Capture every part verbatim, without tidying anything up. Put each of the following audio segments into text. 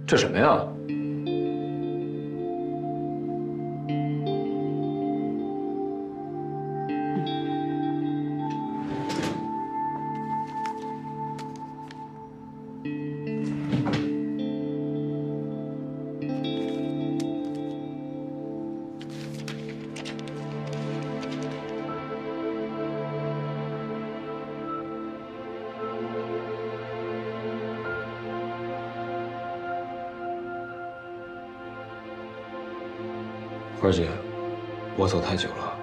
这什么呀？花姐，我走太久了。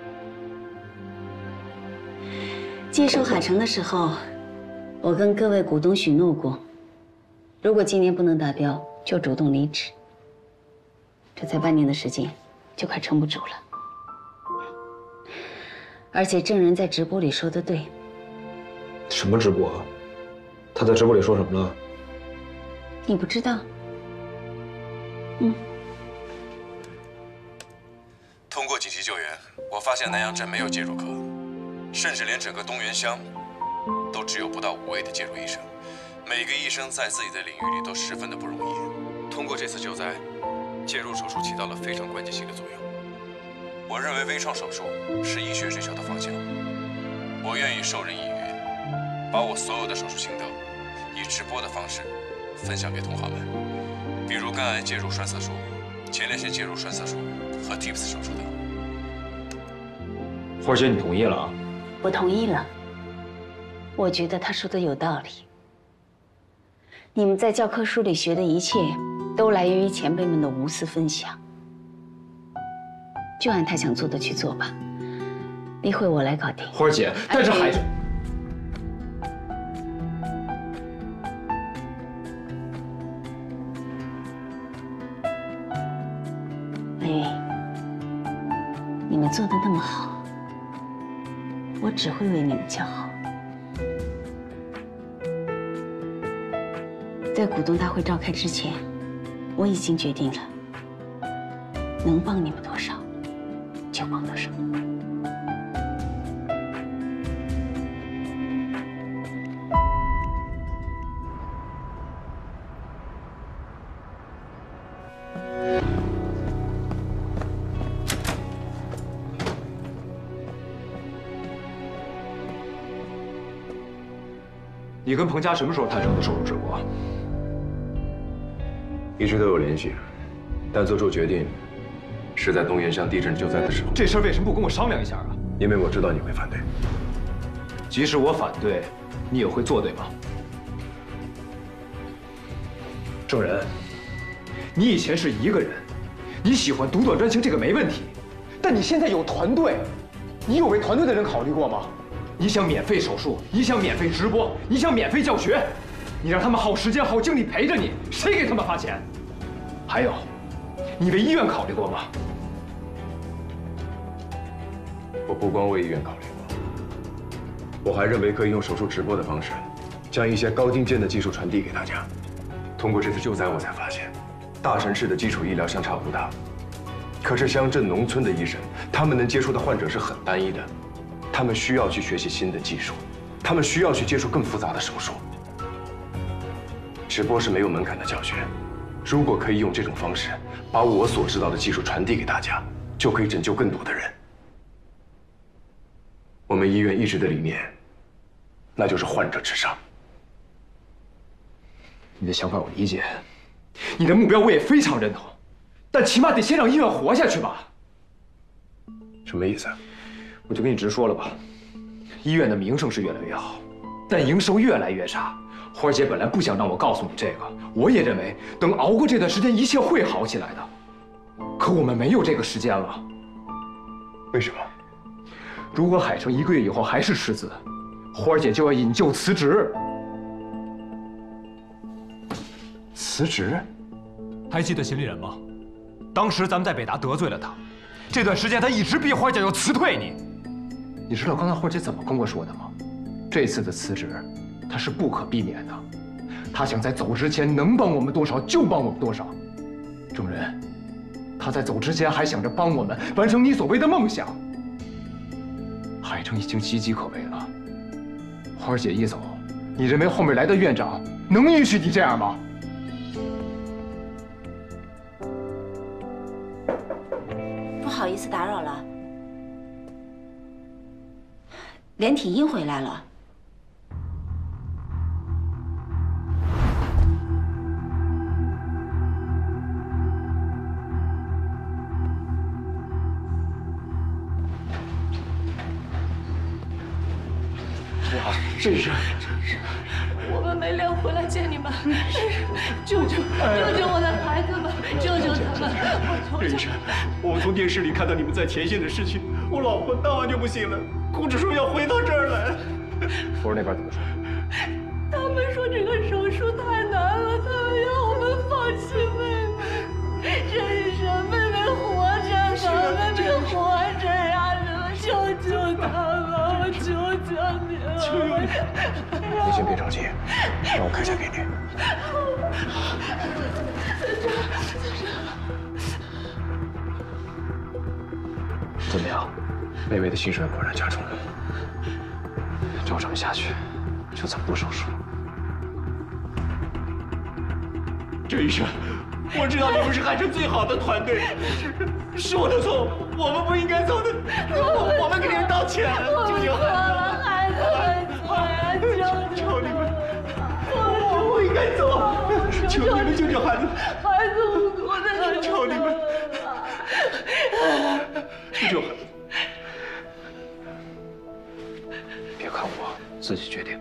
接手海城的时候，我跟各位股东许诺过，如果今年不能达标，就主动离职。这才半年的时间，就快撑不住了。而且郑人在直播里说的对。 什么直播啊？他在直播里说什么了？ 你不知道？嗯。 通过紧急救援，我发现南阳镇没有介入科，甚至连整个东源乡都只有不到五位的介入医生。每个医生在自己的领域里都十分的不容易。通过这次救灾，介入手术起到了非常关键性的作用。我认为微创手术是医学追求的方向。我愿意授人以渔，把我所有的手术心得以直播的方式分享给同行们，比如肝癌介入栓塞术、前列腺介入栓塞术。 和 T I P S 手术等， 花姐，你同意了啊？ 我同意了。我觉得他说的有道理。你们在教科书里学的一切，都来源于前辈们的无私分享。就按他想做的去做吧，例会我来搞定。 花姐，但是海城。 你们做的那么好，我只会为你们叫好。在股东大会召开之前，我已经决定了，能帮你们多少，就帮多少。 你跟彭家什么时候谈成的手术直播？ 一直都有联系，但做出决定是在东源乡地震救灾的时候。 这事儿为什么不跟我商量一下啊？ 因为我知道你会反对。 即使我反对，你也会做对吗？郑人，你以前是一个人，你喜欢独断专行这个没问题，但你现在有团队，你有为团队的人考虑过吗？ 你想免费手术，你想免费直播，你想免费教学，你让他们耗时间耗精力陪着你，谁给他们发钱？还有，你为医院考虑过吗？ 我不光为医院考虑过，我还认为可以用手术直播的方式，将一些高精尖的技术传递给大家。通过这次救灾，我才发现，大城市的基础医疗相差不大，可是乡镇农村的医生，他们能接触的患者是很单一的。 他们需要去学习新的技术，他们需要去接触更复杂的手术。直播是没有门槛的教学，如果可以用这种方式把我所知道的技术传递给大家，就可以拯救更多的人。我们医院一直的理念，那就是患者至上。 你的想法我理解，你的目标我也非常认同，但起码得先让医院活下去吧。 什么意思？ 我就跟你直说了吧，医院的名声是越来越好，但营收越来越差。花姐本来不想让我告诉你这个，我也认为等熬过这段时间，一切会好起来的。可我们没有这个时间了。 为什么？ 如果海城一个月以后还是赤字，花姐就要引咎辞职。 辞职？ 还记得秦丽人吗？当时咱们在北达得罪了他，这段时间他一直逼花姐要辞退你。 你知道刚才花姐怎么跟我说的吗？这次的辞职，她是不可避免的。她想在走之前能帮我们多少就帮我们多少。郑人，她在走之前还想着帮我们完成你所谓的梦想。海城已经岌岌可危了。花姐一走，你认为后面来的院长能允许你这样吗？ 好意思打扰了。连体婴回来了。 哇，这是。 我们没脸回来见你们，救救救救我的孩子们，救救他们！ 任医生，我们从电视里看到你们在前线的事情，我老婆当晚就不行了，哭着说要回到这儿来。 福儿那边怎么说？ 他们说这个手术太难了，他们要我们放弃妹妹。任医生，妹妹活着呢，妹妹活着呀！你们救救她吧，我求求你了！求求你！ 你先别着急，让我开下给你。怎么样？妹妹的心衰果然加重了。照这么下去，就这么多手术。 郑医生，我知道你们是海城最好的团队，是是我的错，我们不应该走的，我我们给你们道歉，救救孩子。 孩子们错呀，救求你们，我不应该走，求你们救救孩子， 孩子无辜的， 求你们，救救孩子。 别看我，自己决定。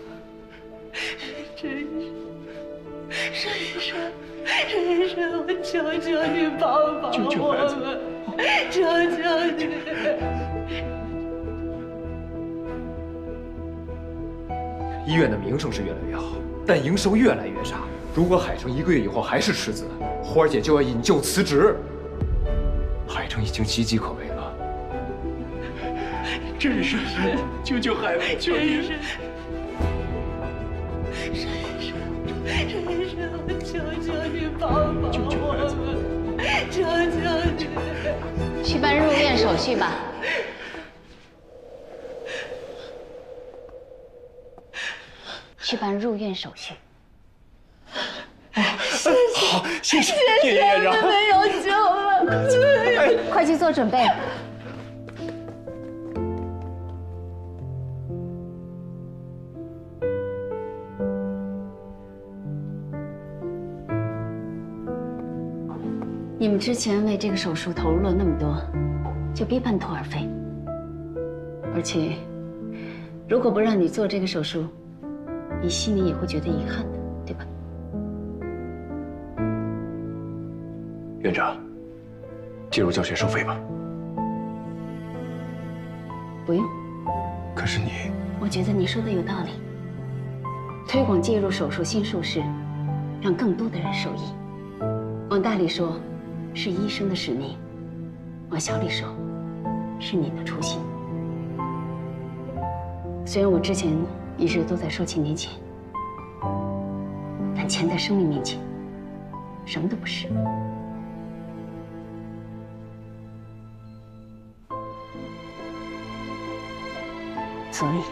陈医生，陈医生，陈医生，我求求你帮帮我们，求求你。 医院的名声是越来越好，但营收越来越差。如果海城一个月以后还是赤字，花儿姐就要引咎辞职。海城已经岌岌可危了。 郑医生，救救孩子，求你！ 沈医生，沈医生，我求求你帮帮我们，求求你！ 去办入院手续吧。 去办入院手续。 好，谢谢叶院长。 没有救了， 快去做准备。你们之前为这个手术投入了那么多，就别半途而废。而且，如果不让你做这个手术， 你心里也会觉得遗憾的，对吧？ 院长，介入教学收费吧。 不用。 可是你， 我觉得你说的有道理。推广介入手术新术式，让更多的人受益。往大里说，是医生的使命；往小里说，是你的初心。虽然我之前 一直都在说钱钱钱，但钱在生命面前，什么都不是。所以，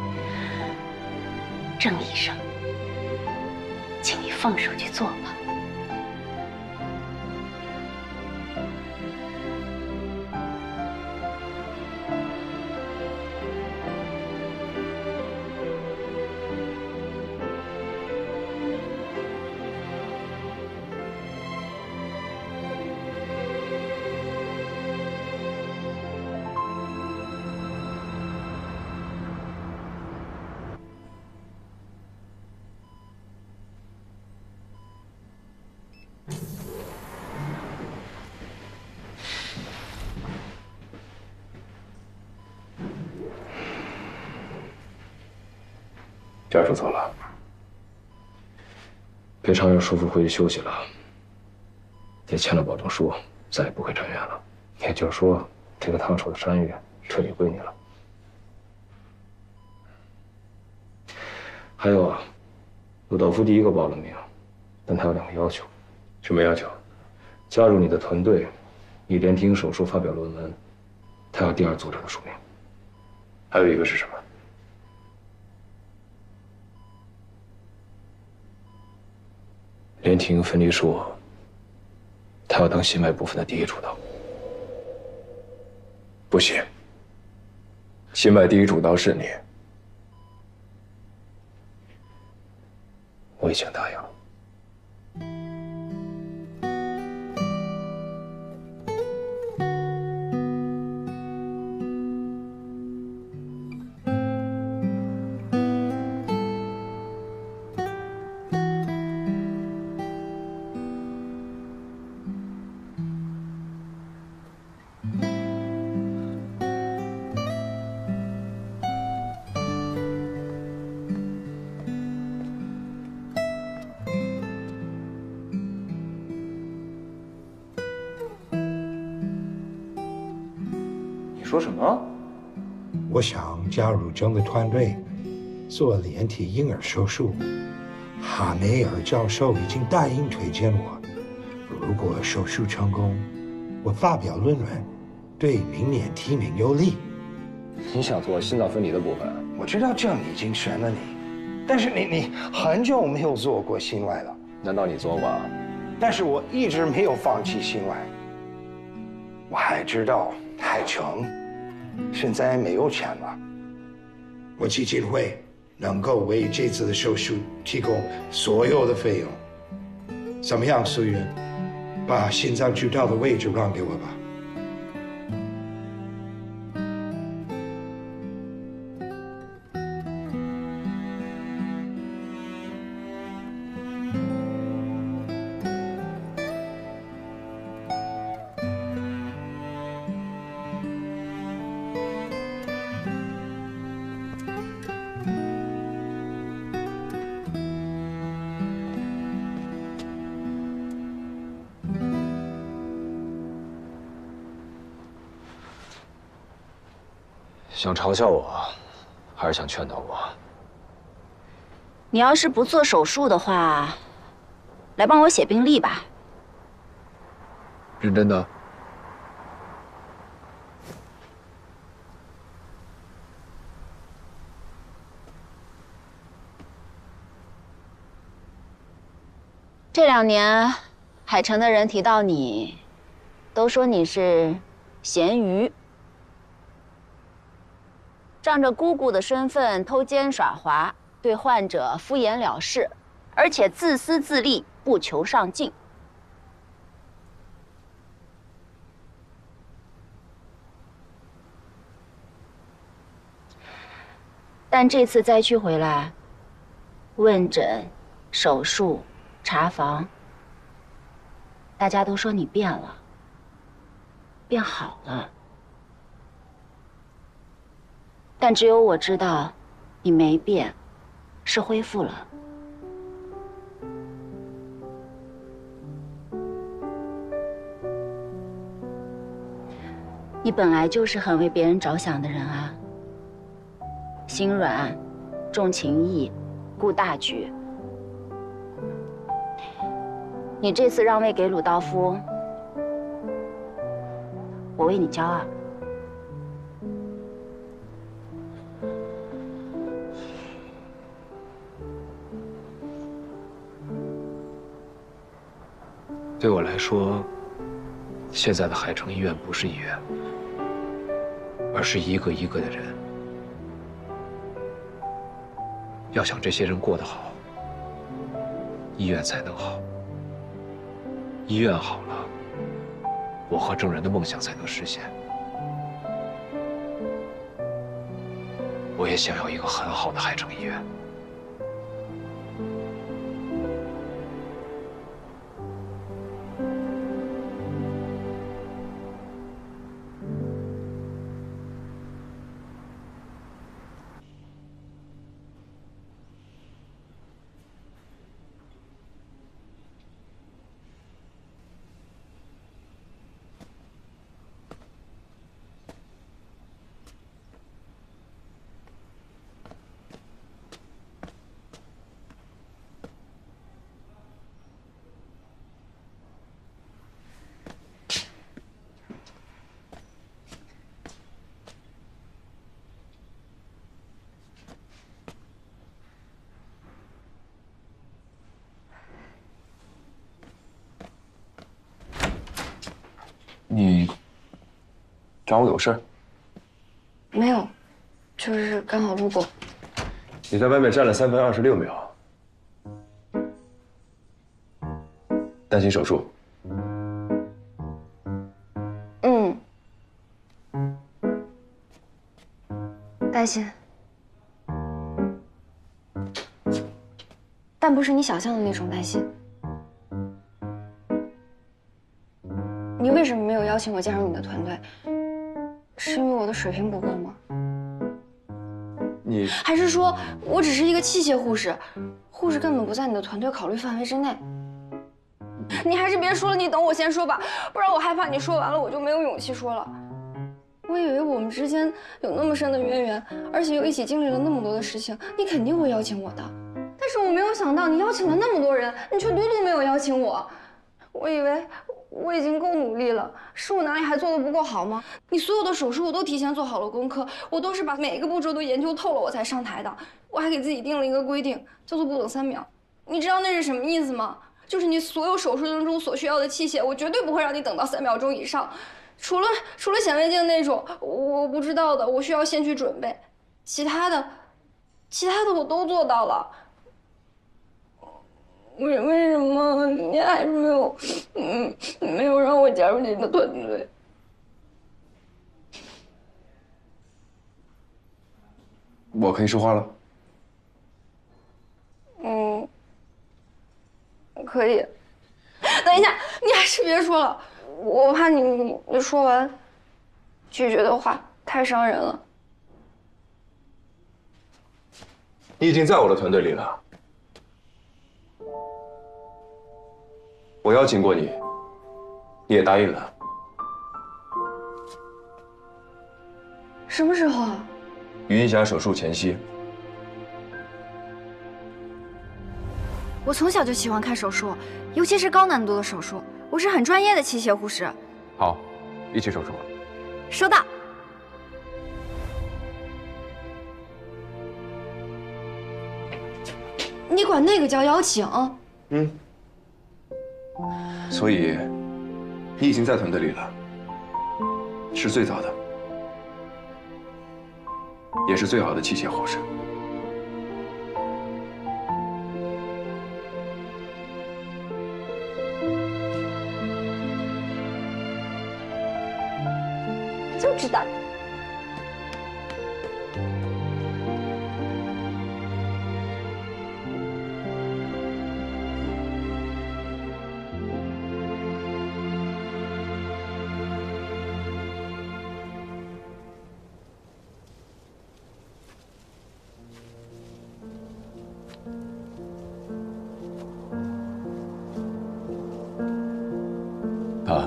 郑医生，请你放手去做吧。 家属走了，裴长勇叔父回去休息了，也签了保证书，再也不会转院了。也就是说，这个烫手的山芋彻底归你了。还有啊，鲁道夫第一个报了名，但他有两个要求。什么要求？加入你的团队，以连体婴手术发表论文，他要第二作者的署名。还有一个是什么？ 连体婴分离术，他要当心脉部分的第一主导。 不行，新外第一主刀是你，我已经答应了。 说什么？ 我想加入整个团队，做连体婴儿手术。哈梅尔教授已经答应推荐我，如果手术成功，我发表论文，对明年提名有利。 你想做心脏分离的部分？ 我知道郑已经选了你，但是你你很久没有做过心外了。 难道你做过？ 但是我一直没有放弃心外。我还知道海城。 现在没有钱了，我基金会能够为这次的手术提供所有的费用。怎么样，苏云？把心脏主刀的位置让给我吧。 想嘲笑我，还是想劝导我？ 你要是不做手术的话，来帮我写病历吧。 认真的？ 这两年，海城的人提到你，都说你是咸鱼。 仗着姑姑的身份偷奸耍滑，对患者敷衍了事，而且自私自利，不求上进。但这次灾区回来，问诊、手术、查房，大家都说你变了，变好了。 但只有我知道，你没变，是恢复了。你本来就是很为别人着想的人啊，心软，重情义，顾大局。你这次让位给鲁道夫，我为你骄傲。 对我来说，现在的海城医院不是医院，而是一个一个的人。要想这些人过得好，医院才能好。医院好了，我和郑人的梦想才能实现。我也想要一个很好的海城医院。 你找我有事？ 没有，就是刚好路过。 你在外面站了三分二十六秒，担心手术？ 嗯，担心，但不是你想象的那种担心。你为什么没有邀请我加入你的团队？是因为我的水平不够吗？ 你还是说我只是一个器械护士，护士根本不在你的团队考虑范围之内？你还是别说了，你等我先说吧，不然我害怕你说完了我就没有勇气说了。我以为我们之间有那么深的渊源，而且又一起经历了那么多的事情，你肯定会邀请我的。但是我没有想到你邀请了那么多人，你却独独没有邀请我。我以为我已经够努力了，是我哪里还做的不够好吗？你所有的手术我都提前做好了功课，我都是把每一个步骤都研究透了，我才上台的。我还给自己定了一个规定，叫做不等三秒。你知道那是什么意思吗？就是你所有手术当中所需要的器械，我绝对不会让你等到三秒钟以上。除了除了显微镜那种我不知道的，我需要先去准备。其他的，其他的我都做到了。为为什么你还是没有，嗯，没有让我加入你的团队？ 我可以说话了。 嗯，可以。等一下，你还是别说了，我怕你你你说完拒绝的话太伤人了。 你已经在我的团队里了。我邀请过你，你也答应了。 什么时候啊？ 余英霞手术前夕。 我从小就喜欢看手术，尤其是高难度的手术。我是很专业的器械护士。 好，一起手术。 收到。你管那个叫邀请？ 嗯。所以，你已经在团队里了，是最早的，也是最好的器械护士。 就知道。 爸，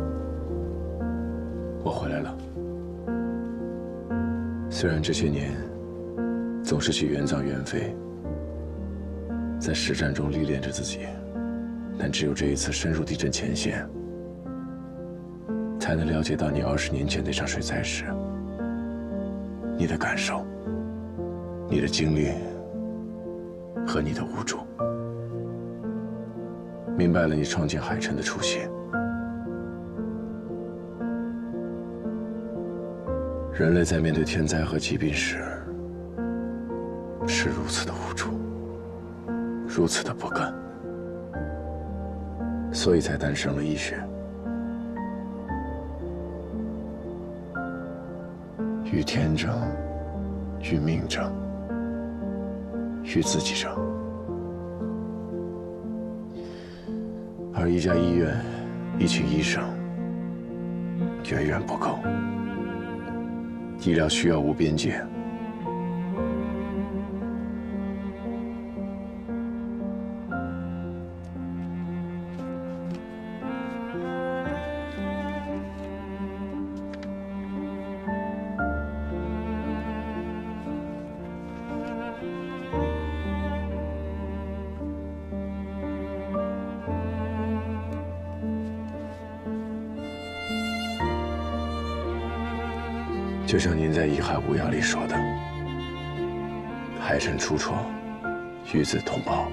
我回来了。虽然这些年总是去远葬远飞，在实战中历练着自己，但只有这一次深入地震前线，才能了解到你二十年前那场水灾时你的感受、你的经历和你的无助，明白了你创建海城的初心。人类在面对天灾和疾病时，是如此的无助，如此的不甘，所以才诞生了医学。与天争，与命争，与自己争。而一家医院，一群医生，远远不够。医疗需要无边界。就像您在《贻海无涯》里说的，海城初创，与子同胞。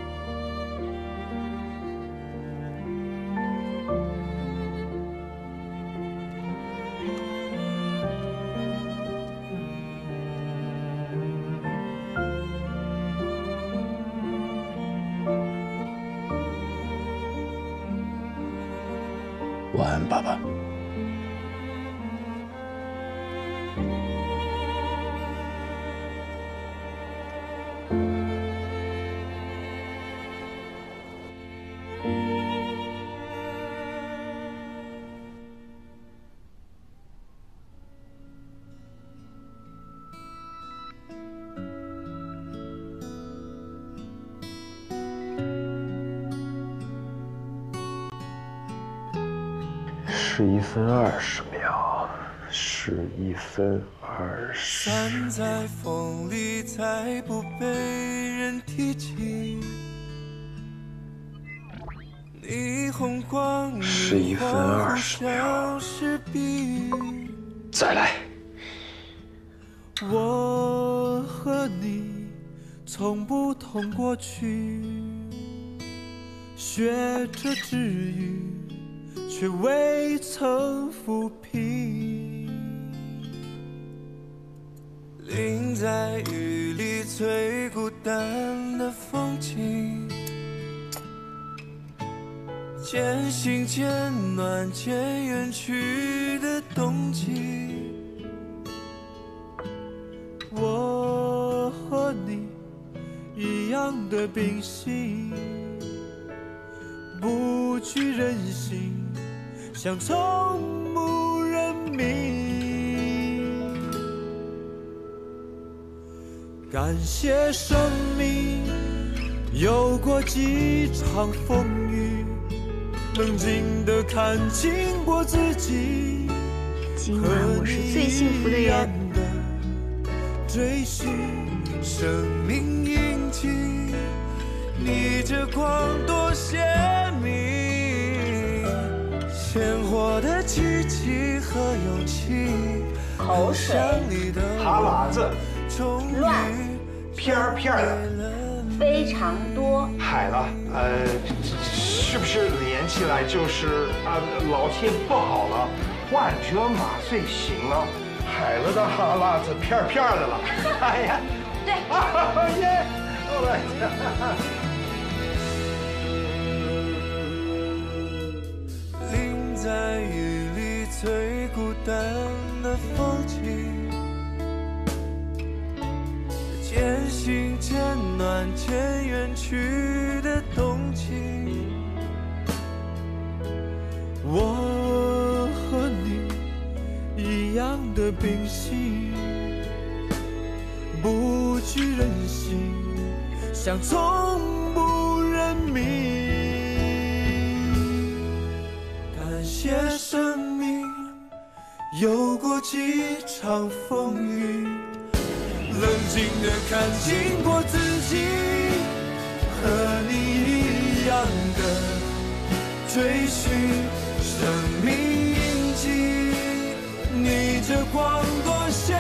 晚安，爸爸。十一分二十秒，十一分二十。散在风里，再不被人提起。霓虹光，十一分二十秒。再来。我和你从不同过去，学着治愈。却未曾抚平，淋在雨里最孤单的风景，渐行渐暖渐远去的冬季，我和你一样的秉性，不惧人心。想从不认命，感谢生命有过几场风雨，冷静地看清过自己。 今晚我是最幸福的人。 追寻生命印记，你这光多鲜明。鲜活的奇迹和勇气， 口水、 哈喇子、 乱、 片儿片儿的， 非常多。 海了，呃，是不是连起来就是啊，老天不好了，万折马遂行了，海了的哈喇子片儿片儿的了。哎呀， 对， 啊耶，好了。在雨里最孤单的风景，渐行渐暖渐远去的冬季，我和你一样的秉性，不惧人心，想从不认命。感谢生命有过几场风雨，冷静地看清过自己，和你一样的追寻生命印记，你这光多鲜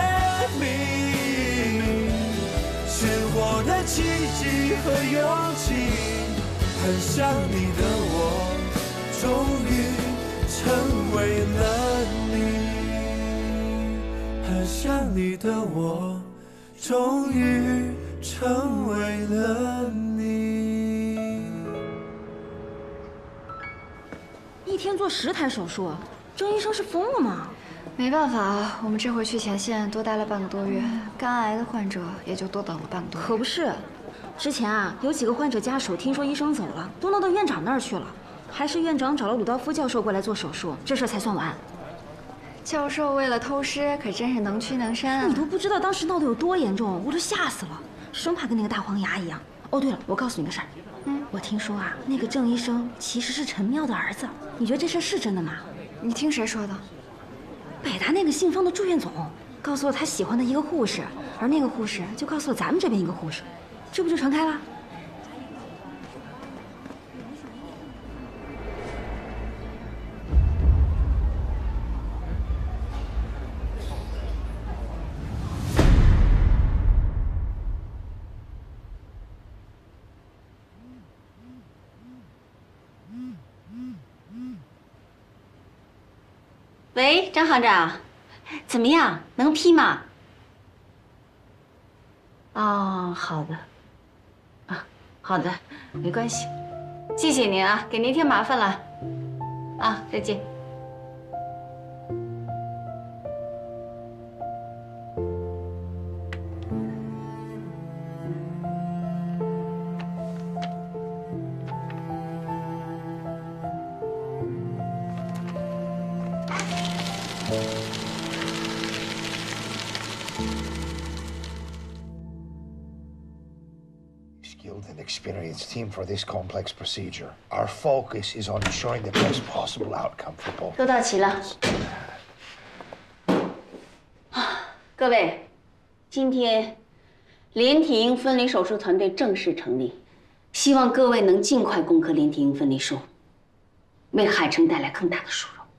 明，鲜活的奇迹和勇气，很像你的我，终于成为了你，很像你的我，终于成为了你。 一天做十台手术，郑医生是疯了吗？ 没办法，我们这回去前线多待了半个多月，肝癌的患者也就多等了半个多月。 可不是，之前啊，有几个患者家属听说医生走了，都闹到院长那儿去了。还是院长找了鲁道夫教授过来做手术，这事儿才算完。 教授为了偷师，可真是能屈能伸啊！ 你都不知道当时闹得有多严重，我都吓死了，生怕跟那个大黄牙一样。哦，对了，我告诉你个事儿，嗯，我听说啊，那个郑医生其实是陈妙的儿子，你觉得这事儿是真的吗？ 你听谁说的？ 北大那个信丰的住院总告诉了他喜欢的一个护士，而那个护士就告诉了咱们这边一个护士，这不就传开了？ 喂，张行长，怎么样？能批吗？哦，好的。啊，好的，没关系。谢谢您啊，给您添麻烦了。啊，再见。 Skilled and experienced team for this complex procedure. Our focus is on ensuring the best possible outcome for both. 都到齐了。各位，今天连体婴分离手术团队正式成立，希望各位能尽快攻克连体婴分离术，为海城带来更大的殊荣。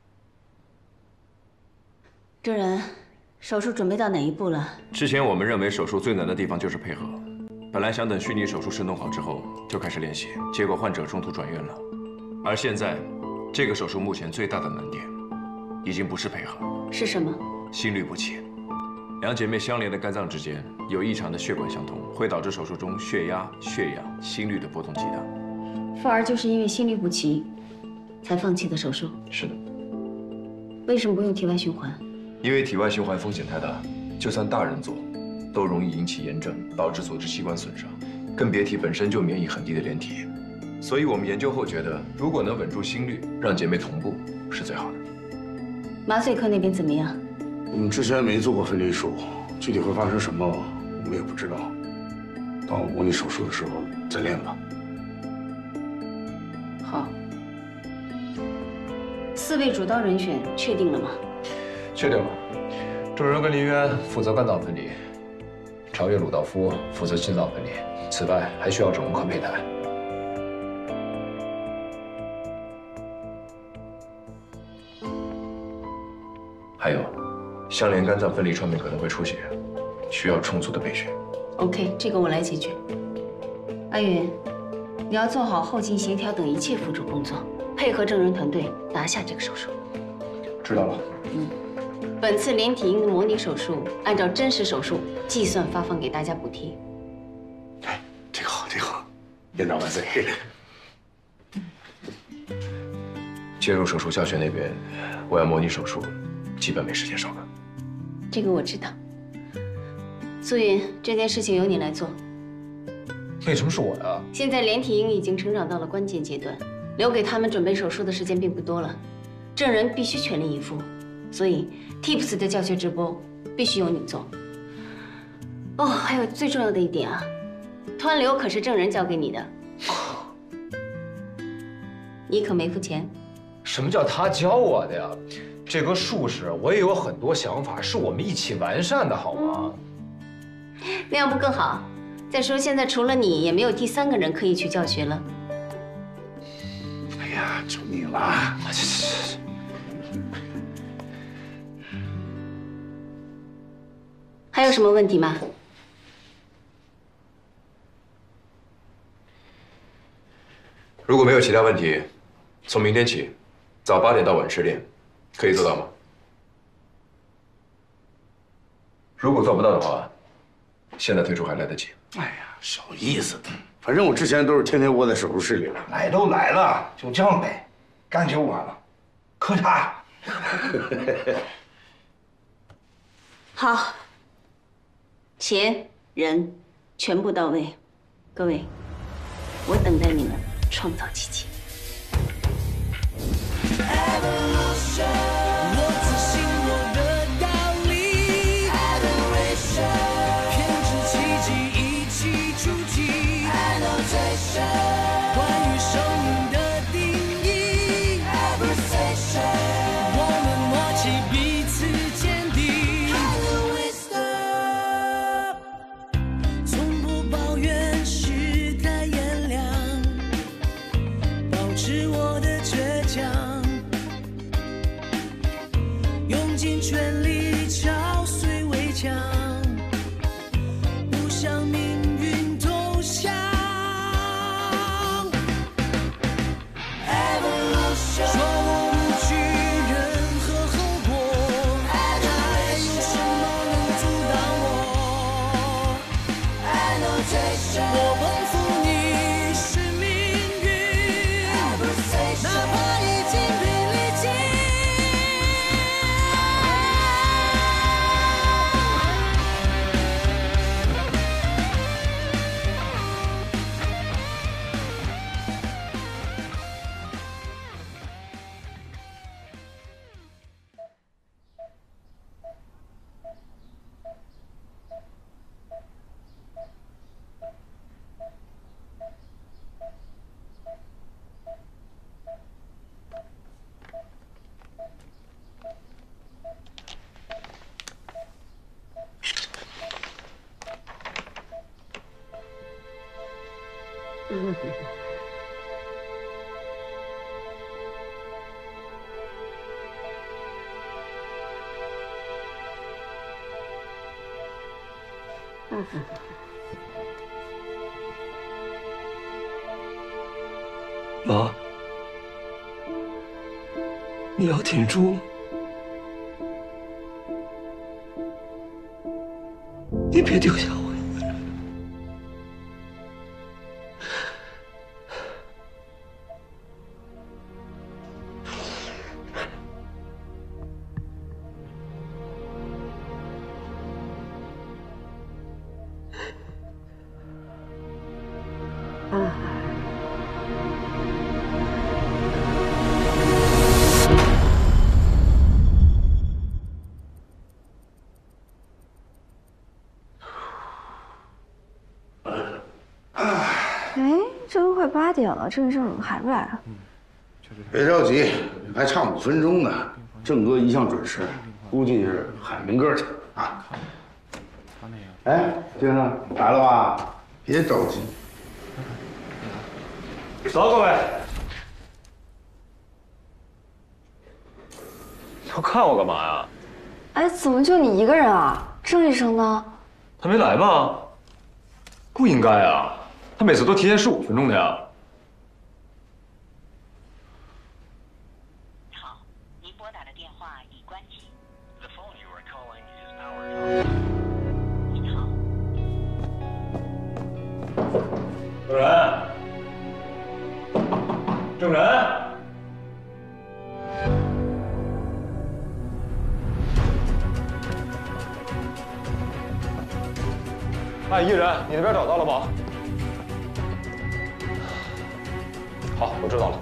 郑人，手术准备到哪一步了？ 之前我们认为手术最难的地方就是配合。 本来想等虚拟手术室弄好之后就开始练习，结果患者中途转院了。而现在，这个手术目前最大的难点，已经不是配合， 是什么？ 心律不齐。两姐妹相连的肝脏之间有异常的血管相通，会导致手术中血压、血氧、心率的波动极大。 凤儿就是因为心律不齐，才放弃的手术。 是的。 为什么不用体外循环？ 因为体外循环风险太大，就算大人做。 都容易引起炎症，导致组织器官损伤，更别提本身就免疫很低的连体。所以我们研究后觉得，如果能稳住心率，让姐妹同步是最好的。 麻醉科那边怎么样？ 我们之前没做过分离术，具体会发生什么，我们也不知道。到模拟手术的时候再练吧。 好。四位主刀人选确定了吗？ 确定了。郑人跟林渊负责肝脏分离。 超越鲁道夫负责心脏分离，此外还需要整容科胚胎。还有，相连肝脏分离创面可能会出血，需要充足的备血。 OK， 这个我来解决。阿云，你要做好后勤协调等一切辅助工作，配合郑人团队拿下这个手术。 知道了。 嗯。 本次连体婴的模拟手术，按照真实手术计算发放给大家补贴。 哎，这个好，这个好，院长万岁！ 介入手术教学那边，我要模拟手术，基本没时间上课。 这个我知道。苏云，这件事情由你来做。 为什么是我呀？ 现在连体婴已经成长到了关键阶段，留给他们准备手术的时间并不多了，郑人必须全力以赴。 所以 ，Tips 的教学直播必须由你做。哦，还有最重要的一点啊，湍流可是郑人交给你的，你可没付钱。 什么叫他教我的呀？这个术式我也有很多想法，是我们一起完善的，好吗？ 那样不更好？再说现在除了你，也没有第三个人可以去教学了。 哎呀，求你了！ 还有什么问题吗？ 如果没有其他问题，从明天起，早八点到晚十点，可以做到吗？如果做不到的话，现在退出还来得及。 哎呀，小意思，反正我之前都是天天窝在手术室里了。 来都来了，就这样呗，干就完了，磕嚓。 好。 钱人全部到位，各位，我等待你们创造奇迹。 嗯。嗯。 妈，你要挺住，你别丢下我。 八点了，郑医生怎么还不来啊？ 别着急，还差五分钟呢。郑哥一向准时，估计是喊明哥去啊。哎，先生来了吧？别着急。 走，各位。要看我干嘛呀？ 哎，怎么就你一个人啊？郑医生呢？ 他没来吗？不应该啊，他每次都提前十五分钟的呀。 证人，证人，哎，艺人，你那边找到了吗？好，我知道了。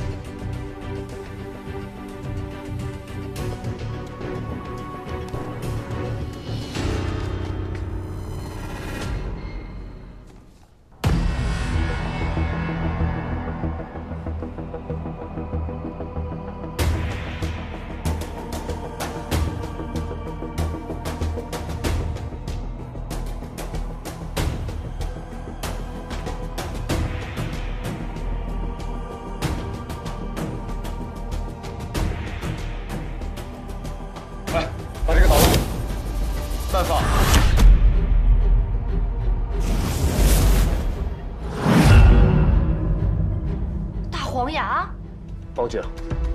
绽放！ 大黄牙， 报警！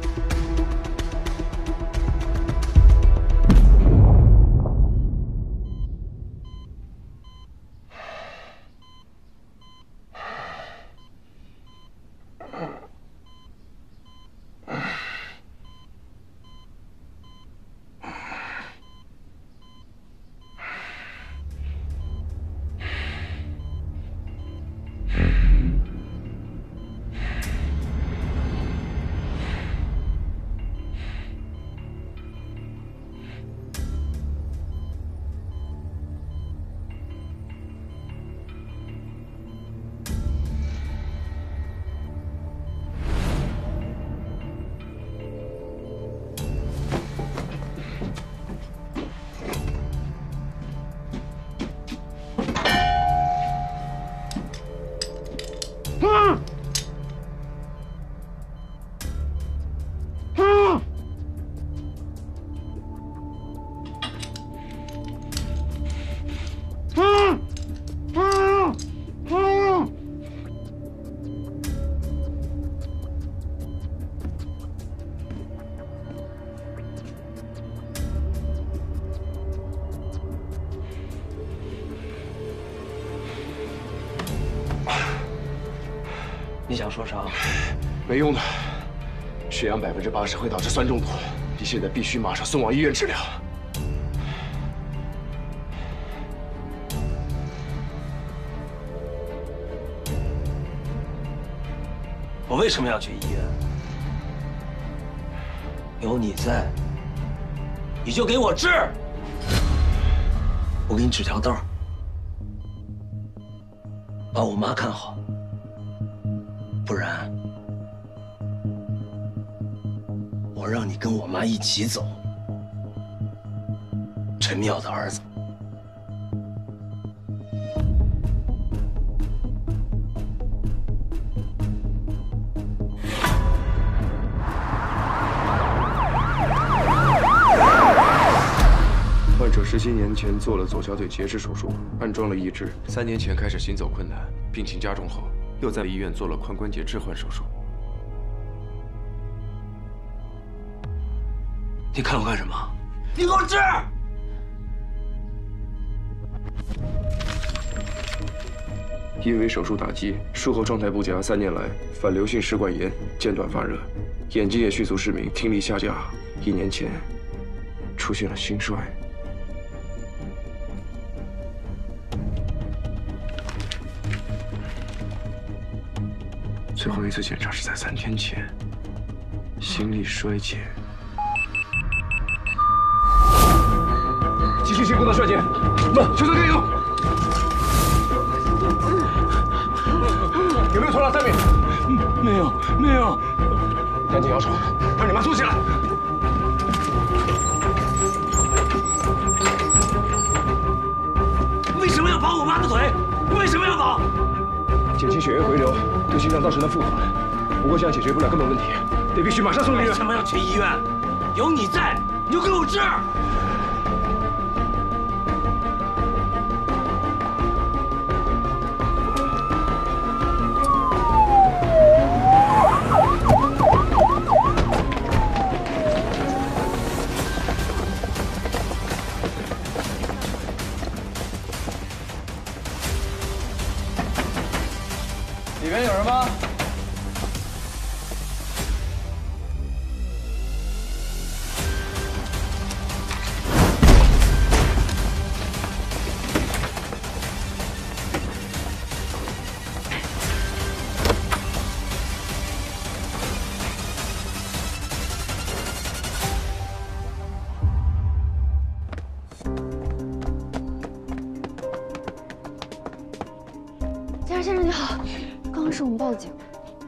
你想说啥？ 没用的，血氧百分之八十会导致酸中毒，你现在必须马上送往医院治疗。 我为什么要去医院？有你在，你就给我治。我给你指条道，把我妈看好。 不然，我让你跟我妈一起走。陈妙的儿子， 七年前做了左小腿截肢手术，安装了义肢。 三年前开始行走困难，病情加重后，又在医院做了髋关节置换手术。 你看我干什么？你给我治！ 因为手术打击，术后状态不佳，三年来反流性食管炎，间断发热，眼睛也迅速失明，听力下降。一年前出现了心衰。最后一次检查是在三天前，心力衰竭。继续进攻到帅姐，慢，全速加油！有没有拖拉三米？ 没有，没有。 赶紧摇手，让你妈坐起来。 为什么要绑我妈的腿？为什么要绑？ 减轻血液回流，对心脏造成的负荷。不过这样解决不了根本问题，得必须马上送医院。 为什么要去医院？有你在，你就给我治！ 里面有人吗？ 警察先生你好，刚刚是我们报的警。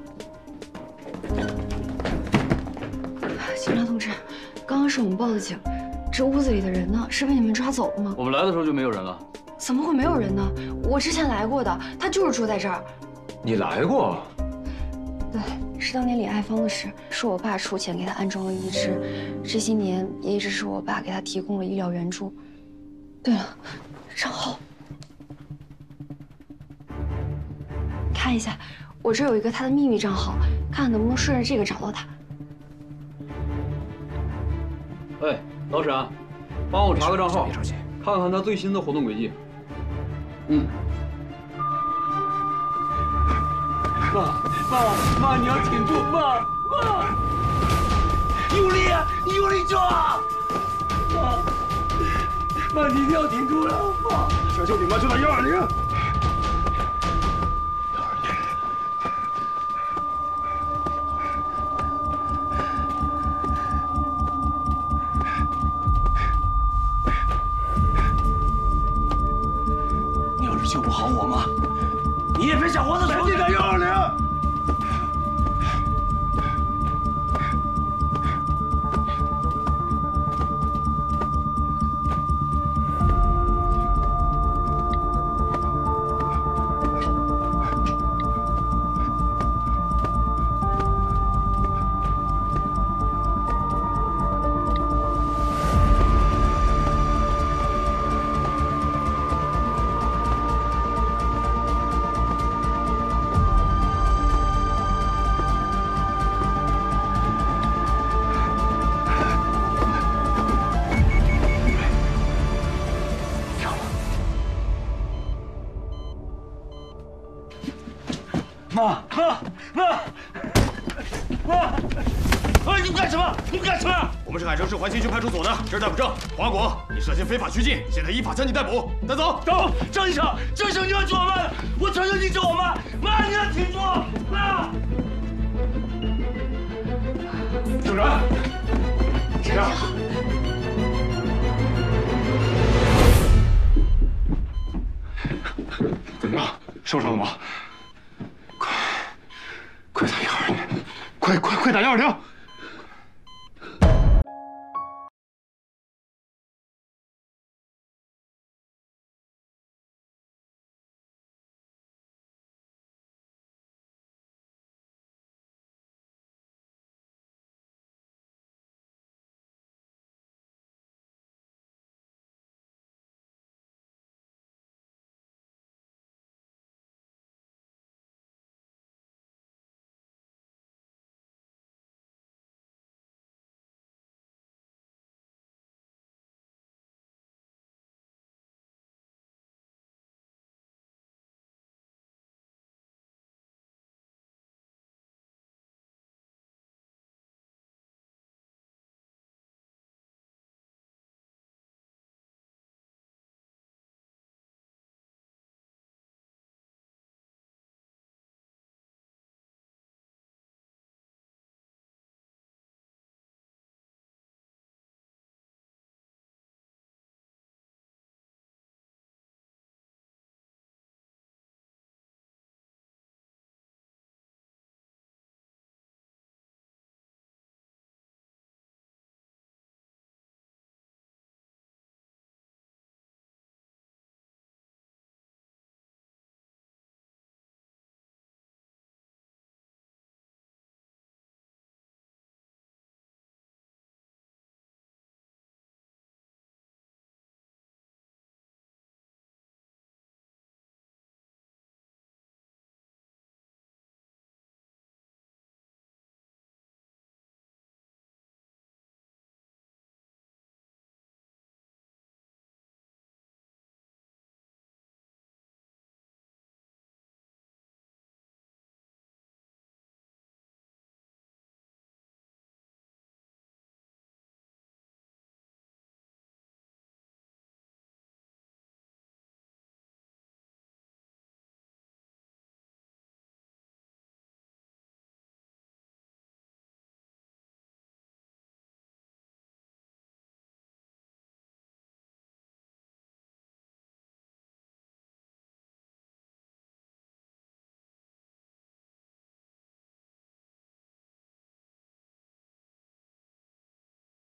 警察同志，刚刚是我们报的警，这屋子里的人呢，是被你们抓走了吗？ 我们来的时候就没有人了。 怎么会没有人呢？我之前来过的，他就是住在这儿。 你来过？ 对，是当年李爱芳的事，是我爸出钱给他安装了义肢，这些年也一直是我爸给他提供了医疗援助。对了，账号。看一下，我这有一个他的秘密账号，看看能不能顺着这个找到他。 哎，老沈，帮我查个账号，别着急，看看他最新的活动轨迹。嗯。 妈妈妈，你要挺住，妈妈，用力，你用力抓！妈妈，你一定要挺住了，妈！ 求求你妈，就打幺二零。 救不好我妈，你也别想活着出去！ 打幺二零。 妈妈妈妈！哎，你们干什么？你们干什么？ 我们是海城市环新区派出所的，这是逮捕证。黄阿国，你涉嫌非法拘禁，现在依法将你逮捕。带走， 走！张医生，张医生，你要救我妈！我求求你救我妈！妈，你要挺住！妈！ 警察， 警察。 怎么样？受伤了吗？快，快打幺二零！快快快打幺二零！